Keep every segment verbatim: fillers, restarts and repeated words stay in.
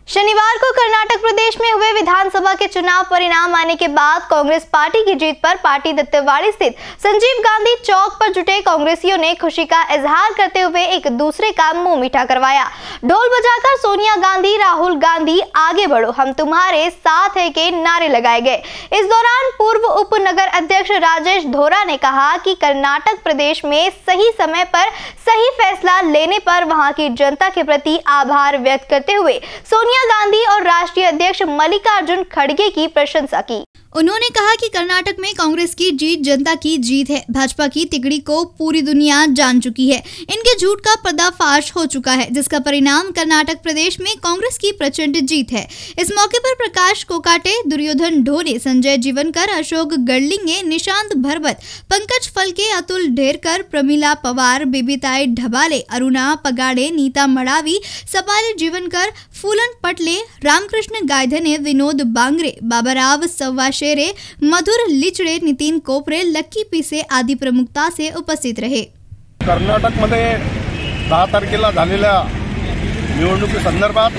शनिवार को कर्नाटक प्रदेश में हुए विधानसभा के चुनाव परिणाम आने के बाद कांग्रेस पार्टी की जीत पर पार्टी दत्तेवाड़ी स्थित संजीव गांधी चौक पर जुटे कांग्रेसियों ने खुशी का इजहार करते हुए एक दूसरे का मुंह मीठा करवाया। ढोल बजाकर सोनिया गांधी, राहुल गांधी आगे बढ़ो, हम तुम्हारे साथ है के नारे लगाए गए। इस दौरान पूर्व उप नगर अध्यक्ष राजेश धोरा ने कहा कि कर्नाटक प्रदेश में सही समय पर सही फैसला लेने पर वहां की जनता के प्रति आभार व्यक्त करते हुए सोनिया गांधी और राष्ट्रीय अध्यक्ष मल्लिकार्जुन खड़गे की प्रशंसा की। उन्होंने कहा कि कर्नाटक में कांग्रेस की जीत जनता की जीत है। भाजपा की तिकड़ी को पूरी दुनिया जान चुकी है। इनके झूठ का पर्दाफाश हो चुका है, जिसका परिणाम कर्नाटक प्रदेश में कांग्रेस की प्रचंड जीत है। इस मौके पर प्रकाश कोकाटे, दुर्योधन ढोले, संजय जीवनकर, अशोक गडलिंगे, निशांत भरवत, पंकज फलके, अतुल ढेरकर, प्रमिला पवार, बेबीताई ढबाले, अरुणा पगाड़े, नीता मड़ावी, सपाली जीवनकर, फूलन पटले, रामकृष्ण गायधने, विनोद बांगरे, बाबाराव सव्वाशेरे, मधुर लिचडे, नितीन कोपरे, लक्की पिसे आदी प्रमुखता से उपस्थित रहे। कर्नाटक मध्ये दहा तारखेला झालेल्या निवडणुकी संदर्भात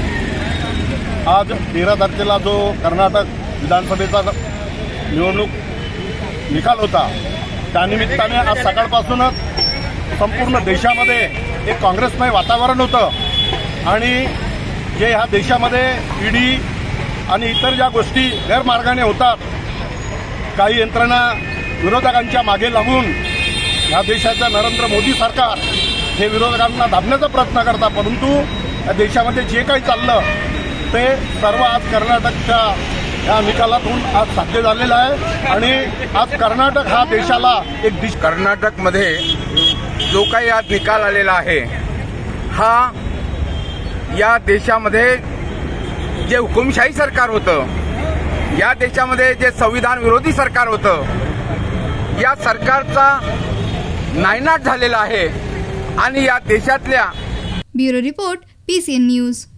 आज तेरा तारखेला जो कर्नाटक विधानसभेचा निवडणूक निकाल होता, त्यानिमित्ताने आज सकाळपासूनच संपूर्ण देशामध्ये एक काँग्रेसमय वातावरण होतं आणि जे ह्या देशामध्ये ईडी आणि इतर ज्या गोष्टी गैरमार्गाने होतात, काही यंत्रणा विरोधकांच्या मागे लागून ह्या देशाचा नरेंद्र मोदी सरकार हे विरोधकांना दाबण्याचा प्रयत्न करतात, परंतु या देशामध्ये जे काही चाललं ते सर्व आज कर्नाटकच्या या निकालातून आज साध्य झालेलं आहे आणि आज कर्नाटक हा देशाला एक दिश कर्नाटकमध्ये जो काही आज निकाल आलेला आहे हा या देशामध्ये जे हुकुमशाही सरकार होतं, या देशामध्ये जे संविधान विरोधी सरकार होतं, या सरकारचा नायनाट झालेला आहे आणि या देशातल्या ब्युरो रिपोर्ट पीसीएन न्यूज।